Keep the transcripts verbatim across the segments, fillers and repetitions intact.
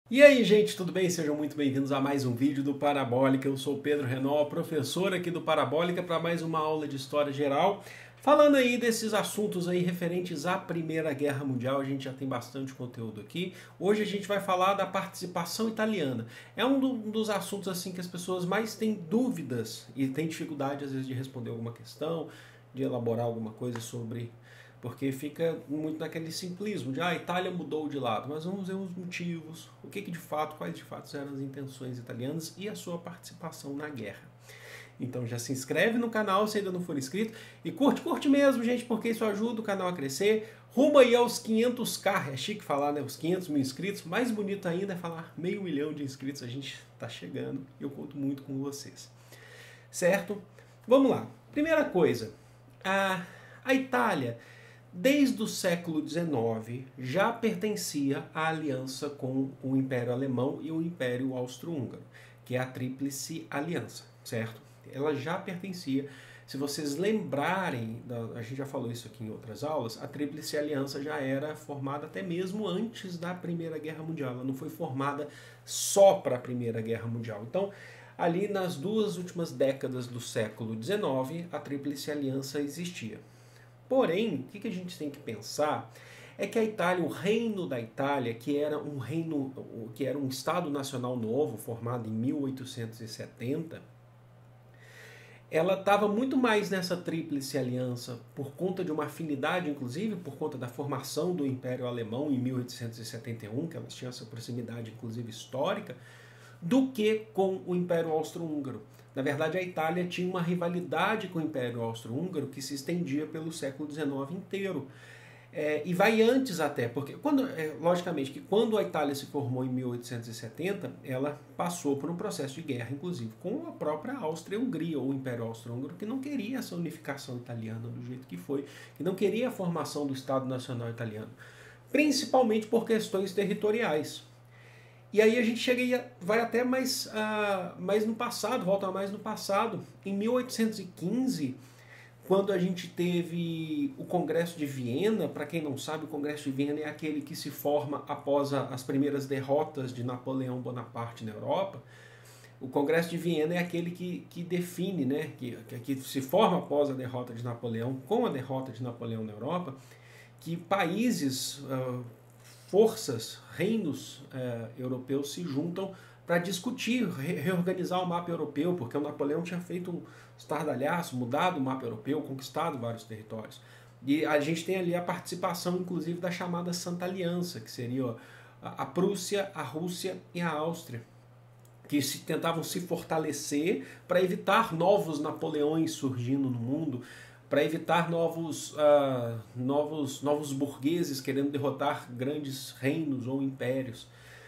E aí, gente, tudo bem? Sejam muito bem-vindos a mais um vídeo do Parabólica. Eu sou o Pedro Renault, professor aqui do Parabólica, para mais uma aula de História Geral. Falando aí desses assuntos aí referentes à Primeira Guerra Mundial, a gente já tem bastante conteúdo aqui. Hoje a gente vai falar da participação italiana. É um, do, um dos assuntos assim que as pessoas mais têm dúvidas e têm dificuldade às vezes de responder alguma questão, de elaborar alguma coisa sobre... Porque fica muito naquele simplismo de ah, a Itália mudou de lado, mas vamos ver os motivos, o que, que de fato, quais de fato eram as intenções italianas e a sua participação na guerra. Então já se inscreve no canal se ainda não for inscrito e curte, curte mesmo, gente, porque isso ajuda o canal a crescer. Rumo aí aos quinhentos k, é chique falar, né, os quinhentos mil inscritos, mais bonito ainda é falar meio milhão de inscritos, a gente está chegando e eu conto muito com vocês. Certo? Vamos lá. Primeira coisa, a, a Itália... Desde o século dezenove, já pertencia à aliança com o Império Alemão e o Império Austro-Húngaro, que é a Tríplice Aliança, certo? Ela já pertencia, se vocês lembrarem, a gente já falou isso aqui em outras aulas, a Tríplice Aliança já era formada até mesmo antes da Primeira Guerra Mundial, ela não foi formada só para a Primeira Guerra Mundial. Então, ali nas duas últimas décadas do século dezenove, a Tríplice Aliança existia. Porém, o que a gente tem que pensar é que a Itália, o reino da Itália, que era um reino, que era um Estado Nacional novo, formado em mil oitocentos e setenta, ela estava muito mais nessa tríplice aliança por conta de uma afinidade, inclusive por conta da formação do Império Alemão em mil oitocentos e setenta e um, que elas tinham essa proximidade, inclusive histórica, do que com o Império Austro-Húngaro. Na verdade, a Itália tinha uma rivalidade com o Império Austro-Húngaro que se estendia pelo século dezenove inteiro. É, e vai antes até, porque, quando, é, logicamente, que quando a Itália se formou em mil oitocentos e setenta, ela passou por um processo de guerra, inclusive, com a própria Áustria-Hungria, ou o Império Austro-Húngaro, que não queria essa unificação italiana do jeito que foi, que não queria a formação do Estado Nacional Italiano, principalmente por questões territoriais. E aí a gente chega e vai até mais, uh, mais no passado, volta mais no passado. Em mil oitocentos e quinze, quando a gente teve o Congresso de Viena, para quem não sabe, o Congresso de Viena é aquele que se forma após a, as primeiras derrotas de Napoleão Bonaparte na Europa. O Congresso de Viena é aquele que, que define, né, que, que se forma após a derrota de Napoleão, com a derrota de Napoleão na Europa, que países... Uh, forças, reinos eh, europeus se juntam para discutir, re reorganizar o mapa europeu, porque o Napoleão tinha feito um estardalhaço, mudado o mapa europeu, conquistado vários territórios. E a gente tem ali a participação, inclusive, da chamada Santa Aliança, que seria ó, a Prússia, a Rússia e a Áustria, que se, tentavam se fortalecer para evitar novos Napoleões surgindo no mundo, para evitar novos, uh, novos, novos burgueses querendo derrotar grandes reinos ou impérios.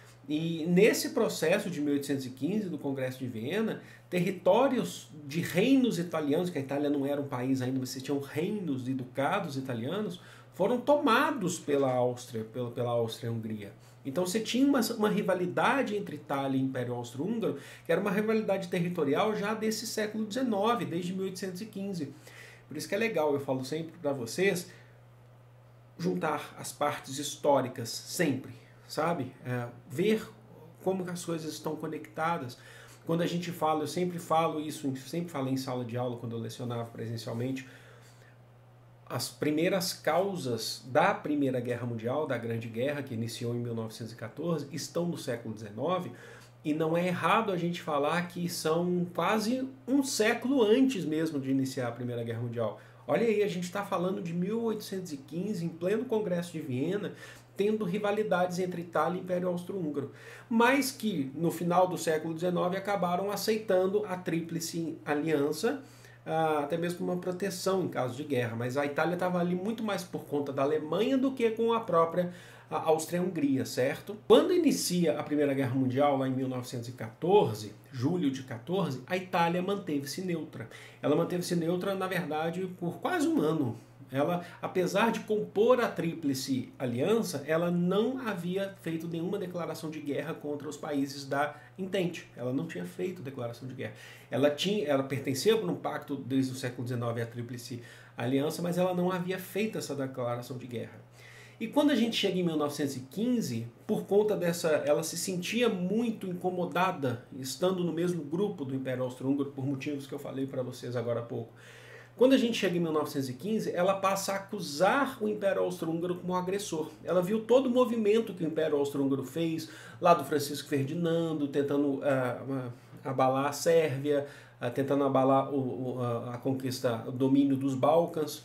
E nesse processo de mil oitocentos e quinze, do Congresso de Viena, territórios de reinos italianos, que a Itália não era um país ainda, mas tinham reinos e ducados italianos, foram tomados pela Áustria, pela, pela Áustria-Hungria. Então você tinha uma, uma rivalidade entre Itália e Império Austro-Húngaro, que era uma rivalidade territorial já desse século dezenove, desde mil oitocentos e quinze. Por isso que é legal, eu falo sempre para vocês, juntar as partes históricas sempre, sabe? É, ver como as coisas estão conectadas. Quando a gente fala, eu sempre falo isso, sempre falei em sala de aula, quando eu lecionava presencialmente, as primeiras causas da Primeira Guerra Mundial, da Grande Guerra, que iniciou em mil novecentos e quatorze, estão no século dezenove, e não é errado a gente falar que são quase um século antes mesmo de iniciar a Primeira Guerra Mundial. Olha aí, a gente está falando de mil oitocentos e quinze, em pleno Congresso de Viena, tendo rivalidades entre Itália e Império Austro-Húngaro, mas que no final do século dezenove acabaram aceitando a Tríplice Aliança, até mesmo uma proteção em caso de guerra. Mas a Itália estava ali muito mais por conta da Alemanha do que com a própria a Áustria-Hungria, certo? Quando inicia a Primeira Guerra Mundial, lá em mil novecentos e quatorze, julho de quatorze, a Itália manteve-se neutra. Ela manteve-se neutra, na verdade, por quase um ano. Ela, apesar de compor a Tríplice Aliança, ela não havia feito nenhuma declaração de guerra contra os países da Entente. Ela não tinha feito declaração de guerra. Ela, tinha, ela pertencia para um pacto desde o século dezenove à Tríplice Aliança, mas ela não havia feito essa declaração de guerra. E quando a gente chega em mil novecentos e quinze, por conta dessa, ela se sentia muito incomodada estando no mesmo grupo do Império Austro-Húngaro, por motivos que eu falei para vocês agora há pouco. Quando a gente chega em mil novecentos e quinze, ela passa a acusar o Império Austro-Húngaro como agressor. Ela viu todo o movimento que o Império Austro-Húngaro fez, lá do Francisco Ferdinando, tentando uh, uh, abalar a Sérvia, uh, tentando abalar o, o, a, a conquista, o domínio dos Balcãs.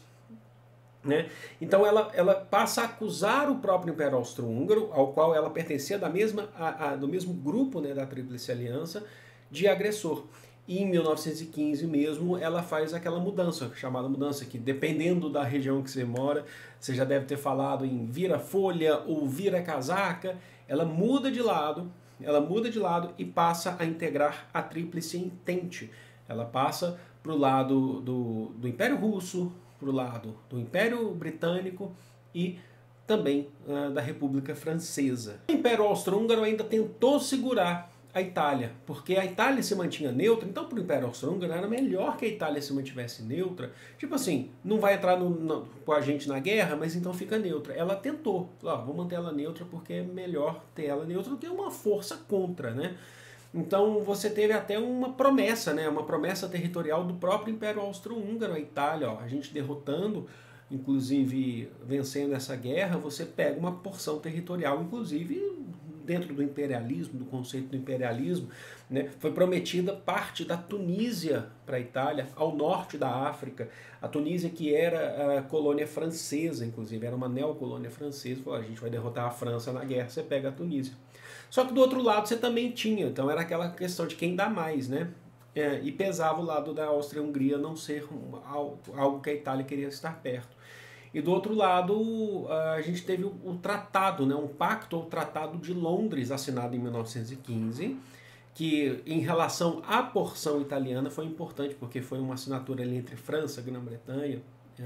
Né? Então ela, ela passa a acusar o próprio Império Austro-Húngaro, ao qual ela pertencia da mesma, a, a, do mesmo grupo, né, da Tríplice Aliança, de agressor. E em mil novecentos e quinze mesmo ela faz aquela mudança, chamada mudança, que dependendo da região que você mora, você já deve ter falado em vira-folha ou vira-casaca, ela muda de lado, ela muda de lado e passa a integrar a Tríplice Entente. Ela passa para o lado do, do Império Russo, para o lado do Império Britânico e também uh, da República Francesa. O Império Austro-Húngaro ainda tentou segurar a Itália, porque a Itália se mantinha neutra, então para o Império Austro-Húngaro era melhor que a Itália se mantivesse neutra. Tipo assim, não vai entrar no, no, com a gente na guerra, mas então fica neutra. Ela tentou, ó, vou manter ela neutra porque é melhor ter ela neutra do que uma força contra, né? Então você teve até uma promessa, né? Uma promessa territorial do próprio Império Austro-Húngaro, a Itália, ó, a gente derrotando, inclusive vencendo essa guerra, você pega uma porção territorial, inclusive dentro do imperialismo, do conceito do imperialismo, né? Foi prometida parte da Tunísia para a Itália, ao norte da África. A Tunísia, que era a colônia francesa, inclusive, era uma neocolônia francesa, falou, a gente vai derrotar a França na guerra, você pega a Tunísia. Só que do outro lado você também tinha, então era aquela questão de quem dá mais, né? É, e pesava o lado da Áustria-Hungria não ser um, algo que a Itália queria estar perto. E do outro lado, a gente teve o tratado, né, um pacto ou tratado de Londres, assinado em mil novecentos e quinze, que em relação à porção italiana foi importante, porque foi uma assinatura ali entre França, Grã-Bretanha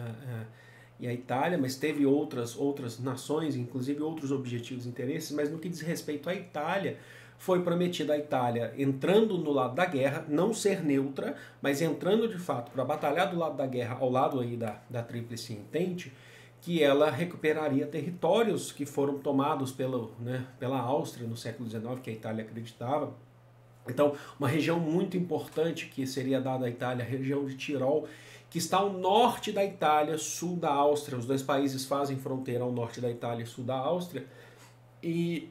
e a Itália, mas teve outras, outras nações, inclusive outros objetivos e interesses, mas no que diz respeito à Itália, foi prometido à Itália, entrando no lado da guerra, não ser neutra, mas entrando de fato para batalhar do lado da guerra, ao lado aí da, da Tríplice Entente, que ela recuperaria territórios que foram tomados pelo, né, pela Áustria no século dezenove, que a Itália acreditava. Então, uma região muito importante que seria dada à Itália, a região de Tirol, que está ao norte da Itália, sul da Áustria. Os dois países fazem fronteira ao norte da Itália e sul da Áustria. E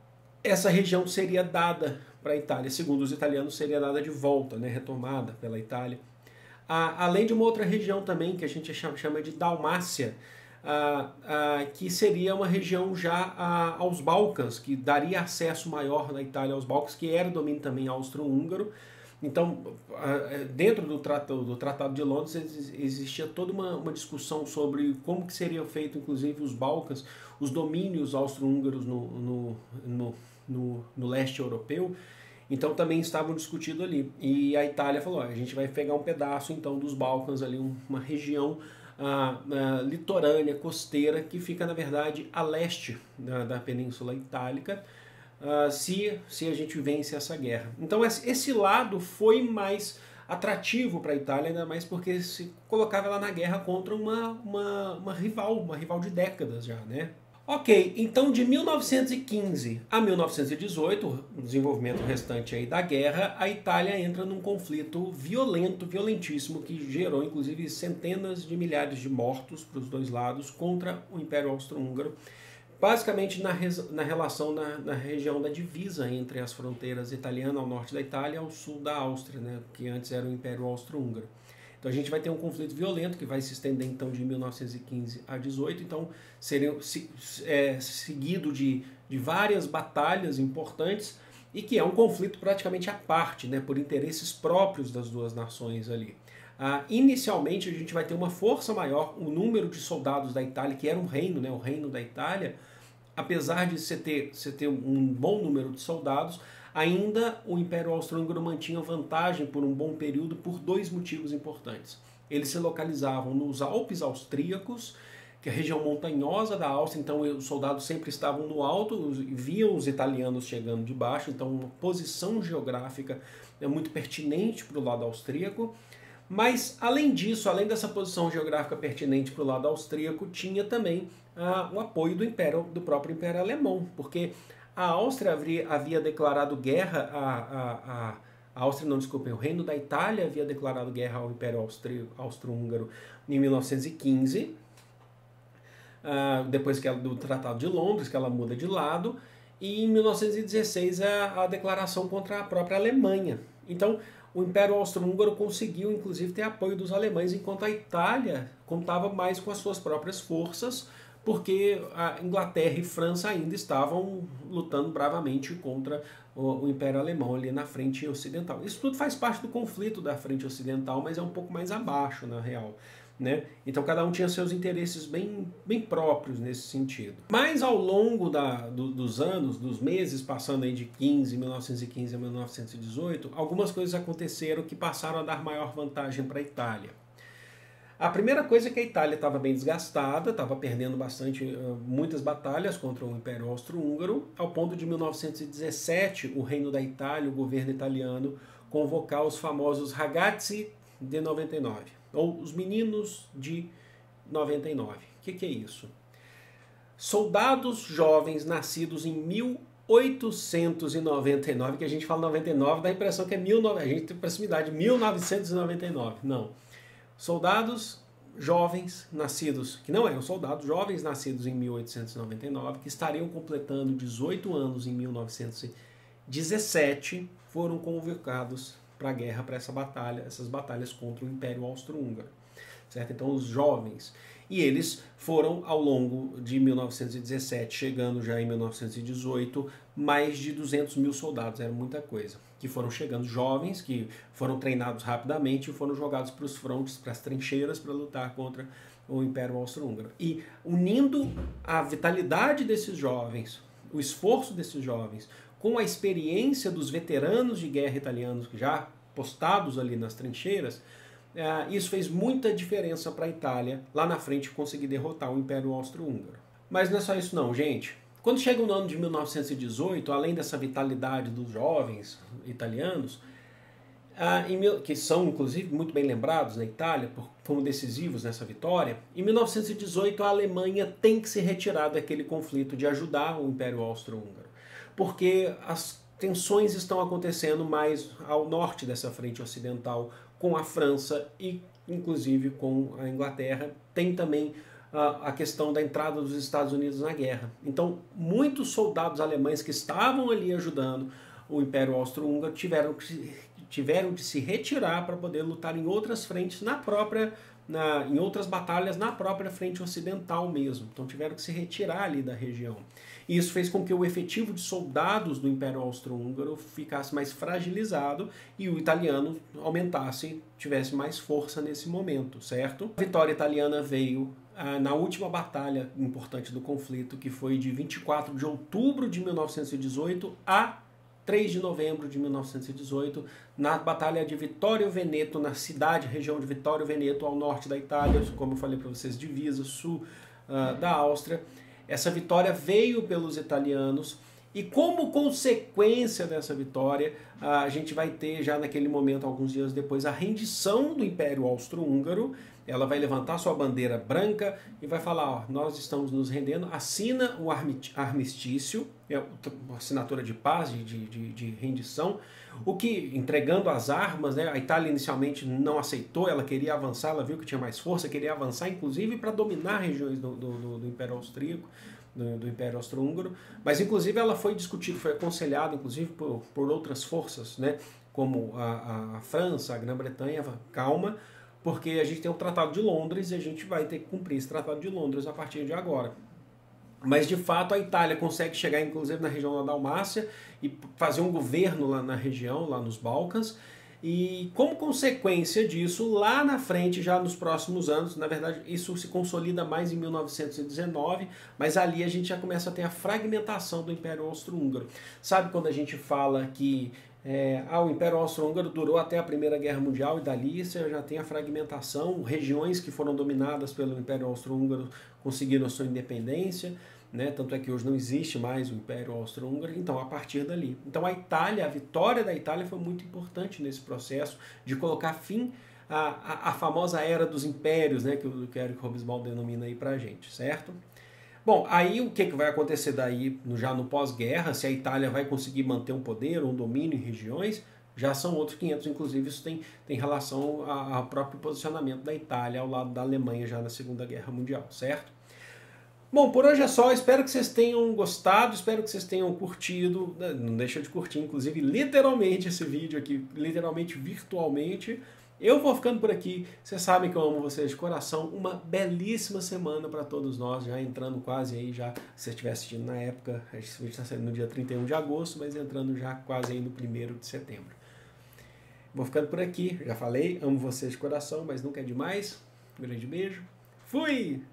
essa região seria dada para a Itália, segundo os italianos, seria dada de volta, né, retomada pela Itália. Ah, além de uma outra região também, que a gente chama de Dalmácia, ah, ah, que seria uma região já ah, aos Balcãs, que daria acesso maior na Itália aos Balcãs, que era domínio também austro-húngaro. Então, dentro do Tratado, do Tratado de Londres existia toda uma, uma discussão sobre como que seria feito, inclusive, os Balcãs, os domínios austro-húngaros no, no, no, no, no leste europeu. Então também estavam discutindo ali. E a Itália falou, a gente vai pegar um pedaço então dos Balcãs, ali, uma região ah, ah, litorânea, costeira, que fica, na verdade, a leste da, da Península Itálica, Uh, se, se a gente vence essa guerra. Então esse lado foi mais atrativo para a Itália, ainda mais porque se colocava ela na guerra contra uma, uma, uma rival, uma rival de décadas já, né? Ok, então de mil novecentos e quinze a mil novecentos e dezoito, o desenvolvimento restante aí da guerra, a Itália entra num conflito violento, violentíssimo, que gerou inclusive centenas de milhares de mortos para os dois lados contra o Império Austro-Húngaro, basicamente na, na relação na, na região da divisa entre as fronteiras italianas ao norte da Itália e ao sul da Áustria, né, que antes era o Império Austro-Húngaro. Então a gente vai ter um conflito violento que vai se estender então de mil novecentos e quinze a dezoito, então seria se, é, seguido de, de várias batalhas importantes e que é um conflito praticamente à parte, né, por interesses próprios das duas nações ali. Ah, inicialmente a gente vai ter uma força maior, o número de soldados da Itália, que era um reino, né, o reino da Itália, apesar de você ter, você ter um bom número de soldados, ainda o Império Austro-Húngaro mantinha vantagem por um bom período por dois motivos importantes. Eles se localizavam nos Alpes austríacos, que é a região montanhosa da Áustria, então os soldados sempre estavam no alto, viam os italianos chegando de baixo, então uma posição geográfica é muito pertinente para o lado austríaco. Mas, além disso, além dessa posição geográfica pertinente para o lado austríaco, tinha também ah, o apoio do, império, do próprio Império Alemão, porque a Áustria havia, havia declarado guerra a, a, a, a Áustria, não, desculpem, o Reino da Itália havia declarado guerra ao Império Austro-Húngaro em mil novecentos e quinze, ah, depois que ela, do Tratado de Londres, que ela muda de lado, e em mil novecentos e dezesseis a, a declaração contra a própria Alemanha. Então, o Império Austro-Húngaro conseguiu, inclusive, ter apoio dos alemães, enquanto a Itália contava mais com as suas próprias forças, porque a Inglaterra e França ainda estavam lutando bravamente contra o, o Império Alemão ali na frente ocidental. Isso tudo faz parte do conflito da frente ocidental, mas é um pouco mais abaixo, na real. Né? Então cada um tinha seus interesses bem, bem próprios nesse sentido. Mas ao longo da, do, dos anos, dos meses, passando aí de quinze, mil novecentos e quinze a mil novecentos e dezoito, algumas coisas aconteceram que passaram a dar maior vantagem para a Itália. A primeira coisa é que a Itália estava bem desgastada, estava perdendo bastante, muitas batalhas contra o Império Austro-Húngaro, ao ponto de mil novecentos e dezessete o Reino da Itália, o governo italiano, convocar os famosos Ragazzi de noventa e nove, ou os meninos de noventa e nove. O que, que é isso? Soldados jovens nascidos em mil oitocentos e noventa e nove, que a gente fala noventa e nove, dá a impressão que é mil, a gente tem proximidade, mil novecentos e noventa e nove. Não. Soldados jovens nascidos, que não eram soldados, jovens nascidos em mil oitocentos e noventa e nove, que estariam completando dezoito anos em mil novecentos e dezessete, foram convocados para a guerra, para essa batalha, essas batalhas contra o Império Austro-Húngaro. Certo? Então os jovens, e eles foram ao longo de mil novecentos e dezessete, chegando já em mil novecentos e dezoito, mais de duzentos mil soldados, era muita coisa, que foram chegando jovens, que foram treinados rapidamente e foram jogados para os frontes, para as trincheiras, para lutar contra o Império Austro-Húngaro. E unindo a vitalidade desses jovens, o esforço desses jovens, com a experiência dos veteranos de guerra italianos já postados ali nas trincheiras, isso fez muita diferença para a Itália lá na frente conseguir derrotar o Império Austro-Húngaro. Mas não é só isso não, gente. Quando chega no ano de mil novecentos e dezoito, além dessa vitalidade dos jovens italianos, que são inclusive muito bem lembrados na Itália, como decisivos nessa vitória, em mil novecentos e dezoito a Alemanha tem que se retirar daquele conflito de ajudar o Império Austro-Húngaro, porque as tensões estão acontecendo mais ao norte dessa frente ocidental, com a França e inclusive com a Inglaterra. Tem também a questão da entrada dos Estados Unidos na guerra. Então, muitos soldados alemães que estavam ali ajudando o Império Austro-Húngaro tiveram, tiveram de se retirar para poder lutar em outras frentes, na própria, na, em outras batalhas na própria frente ocidental mesmo. Então, tiveram que se retirar ali da região. E isso fez com que o efetivo de soldados do Império Austro-Húngaro ficasse mais fragilizado e o italiano aumentasse, tivesse mais força nesse momento, certo? A vitória italiana veio ah, na última batalha importante do conflito, que foi de vinte e quatro de outubro de mil novecentos e dezoito a três de novembro de mil novecentos e dezoito, na Batalha de Vittorio Veneto, na cidade, região de Vittorio Veneto, ao norte da Itália, como eu falei para vocês, divisa sul uh, da Áustria. Essa vitória veio pelos italianos e, como consequência dessa vitória, a gente vai ter já naquele momento, alguns dias depois, a rendição do Império Austro-Húngaro. Ela vai levantar sua bandeira branca e vai falar, ó, nós estamos nos rendendo, assina o armistício, é uma assinatura de paz, de, de, de rendição, o que, entregando as armas, né, a Itália inicialmente não aceitou, ela queria avançar, ela viu que tinha mais força, queria avançar, inclusive, para dominar regiões do, do, do Império Austríaco, do, do Império Austro-Húngaro, mas, inclusive, ela foi discutida, foi aconselhada, inclusive, por, por outras forças, né, como a, a França, a Grã-Bretanha, calma, porque a gente tem o Tratado de Londres e a gente vai ter que cumprir esse Tratado de Londres a partir de agora. Mas, de fato, a Itália consegue chegar, inclusive, na região da Dalmácia e fazer um governo lá na região, lá nos Balcãs. E, como consequência disso, lá na frente, já nos próximos anos, na verdade, isso se consolida mais em mil novecentos e dezenove, mas ali a gente já começa a ter a fragmentação do Império Austro-Húngaro. Sabe quando a gente fala que É, ah, o Império Austro-Húngaro durou até a Primeira Guerra Mundial e dali você já tem a fragmentação, regiões que foram dominadas pelo Império Austro-Húngaro conseguiram a sua independência, né? Tanto é que hoje não existe mais o Império Austro-Húngaro, então a partir dali. Então a Itália, a vitória da Itália foi muito importante nesse processo de colocar fim a, a, a famosa era dos impérios, né, que o, que o Eric Hobsbawm denomina aí pra gente, certo? Bom, aí o que, que vai acontecer daí no, já no pós-guerra, se a Itália vai conseguir manter um poder, um domínio em regiões, já são outros quinhentos, inclusive isso tem, tem relação ao, ao próprio posicionamento da Itália ao lado da Alemanha já na Segunda Guerra Mundial, certo? Bom, por hoje é só, espero que vocês tenham gostado, espero que vocês tenham curtido, não deixa de curtir, inclusive, literalmente esse vídeo aqui, literalmente, virtualmente. Eu vou ficando por aqui, vocês sabem que eu amo vocês de coração, uma belíssima semana para todos nós, já entrando quase aí, já, se você estiver assistindo na época, esse vídeo está saindo no dia trinta e um de agosto, mas entrando já quase aí no primeiro de setembro. Vou ficando por aqui, já falei, amo vocês de coração, mas nunca é demais, um grande beijo, fui!